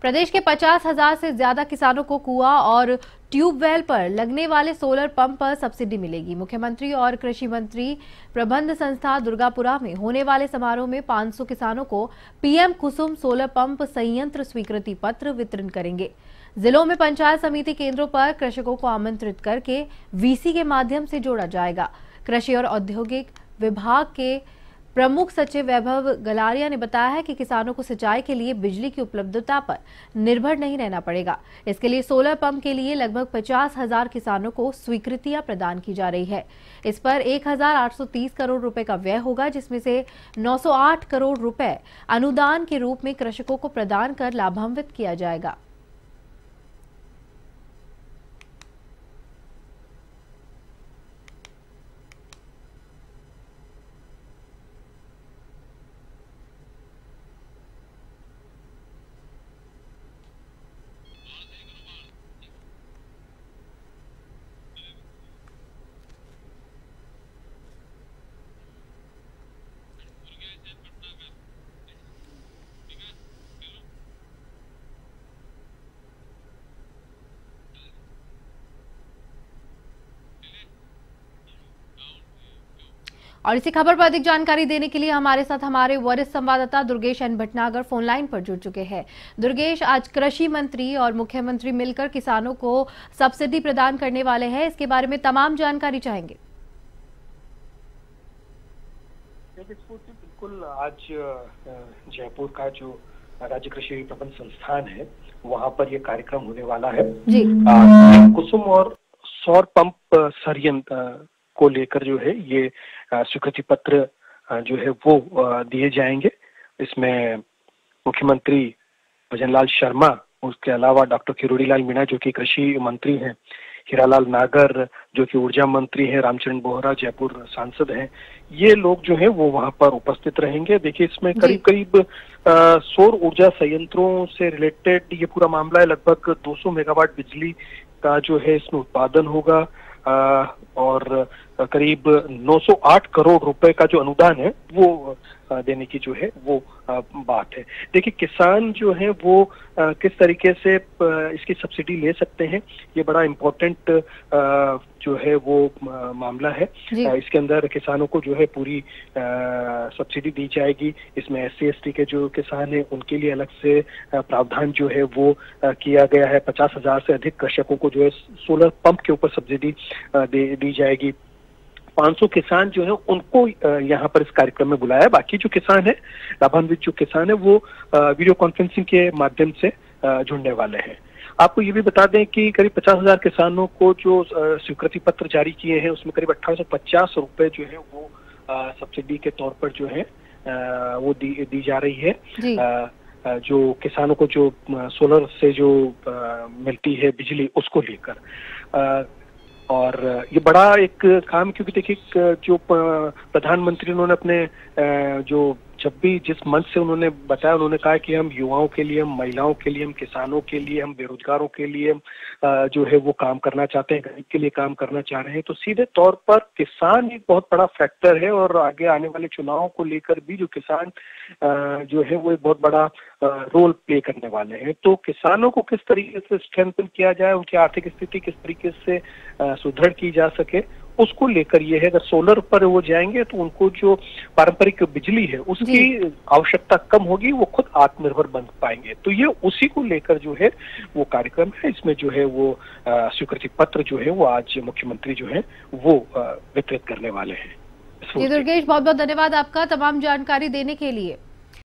प्रदेश के 50,000 से ज्यादा किसानों को कुआं और ट्यूबवेल पर लगने वाले सोलर पंप पर सब्सिडी मिलेगी। मुख्यमंत्री और कृषि मंत्री प्रबंध संस्था दुर्गापुरा में होने वाले समारोह में 500 किसानों को पीएम कुसुम सोलर पंप संयंत्र स्वीकृति पत्र वितरण करेंगे। जिलों में पंचायत समिति केंद्रों पर कृषकों को आमंत्रित करके वीसी के माध्यम से जोड़ा जाएगा। कृषि और औद्योगिक विभाग के प्रमुख सचिव वैभव गलारिया ने बताया है कि किसानों को सिंचाई के लिए बिजली की उपलब्धता पर निर्भर नहीं रहना पड़ेगा। इसके लिए सोलर पंप के लिए लगभग 50,000 किसानों को स्वीकृतियां प्रदान की जा रही है। इस पर 1,830 करोड़ रुपए का व्यय होगा, जिसमें से 908 करोड़ रुपए अनुदान के रूप में कृषकों को प्रदान कर लाभान्वित किया जाएगा। और इसी खबर पर अधिक जानकारी देने के लिए हमारे साथ हमारे वरिष्ठ संवाददाता Durgesh N Bhatnagar phone line पर जुड़ चुके हैं। दुर्गेश, आज कृषि मंत्री और मुख्यमंत्री मिलकर किसानों को सब्सिडी प्रदान करने वाले हैं, इसके बारे में तमाम जानकारी चाहेंगे। बिल्कुल, आज जयपुर का जो राज्य कृषि प्रबंध संस्थान है वहाँ पर ये कार्यक्रम होने वाला है जी। कुसुम और सौर पंप संयंत्र को लेकर जो है ये स्वीकृति पत्र जो है वो दिए जाएंगे। इसमें मुख्यमंत्री भजनलाल शर्मा, उसके अलावा डॉक्टर किरोड़ीलाल मीणा जो कि कृषि मंत्री हैं, हीरालाल नागर जो कि ऊर्जा मंत्री हैं, रामचरण बोहरा जयपुर सांसद हैं, ये लोग जो है वो वहां पर उपस्थित रहेंगे। देखिए, इसमें करीब करीब सौर ऊर्जा संयंत्रों से रिलेटेड ये पूरा मामला है। लगभग 200 मेगावाट बिजली का जो है इसमें उत्पादन होगा और करीब 908 करोड़ रुपए का जो अनुदान है वो देने की जो है वो बात है। देखिए, किसान जो है वो किस तरीके से इसकी सब्सिडी ले सकते हैं, ये बड़ा इम्पोर्टेंट जो है वो मामला है। इसके अंदर किसानों को जो है पूरी सब्सिडी दी जाएगी। इसमें SC ST के जो किसान हैं उनके लिए अलग से प्रावधान जो है वो किया गया है। 50,000 से अधिक कृषकों को जो है सोलर पंप के ऊपर सब्सिडी दी जाएगी। 500 किसान जो है उनको यहाँ पर इस कार्यक्रम में बुलाया है। बाकी जो किसान है, लाभान्वित जो किसान है, वो वीडियो कॉन्फ्रेंसिंग के माध्यम से जुड़ने वाले हैं। आपको ये भी बता दें कि करीब 50,000 किसानों को जो स्वीकृति पत्र जारी किए हैं उसमें करीब 1850 रुपए जो है वो सब्सिडी के तौर पर जो है वो दी जा रही है। जो किसानों को जो सोलर से जो मिलती है बिजली, उसको लेकर। और ये बड़ा एक काम, क्योंकि देखिए जो प्रधानमंत्री उन्होंने अपने जो जब भी जिस मंच से उन्होंने बताया, उन्होंने कहा कि हम युवाओं के लिए, हम महिलाओं के लिए, हम किसानों के लिए, हम बेरोजगारों के लिए जो है वो काम करना चाहते हैं, गरीब के लिए काम करना चाह रहे हैं। तो सीधे तौर पर किसान एक बहुत बड़ा फैक्टर है और आगे आने वाले चुनावों को लेकर भी जो किसान जो है वो एक बहुत बड़ा रोल प्ले करने वाले हैं। तो किसानों को किस तरीके से स्ट्रेंथन किया जाए, उनकी आर्थिक स्थिति किस तरीके से सुदृढ़ की जा सके, उसको लेकर ये है। अगर सोलर पर वो जाएंगे तो उनको जो पारंपरिक बिजली है उसकी आवश्यकता कम होगी, वो खुद आत्मनिर्भर बन पाएंगे। तो ये उसी को लेकर जो है वो कार्यक्रम है। इसमें जो है वो स्वीकृति पत्र जो है वो आज मुख्यमंत्री जो है वो वितरित करने वाले हैं। जी दुर्गेश, बहुत बहुत धन्यवाद आपका तमाम जानकारी देने के लिए।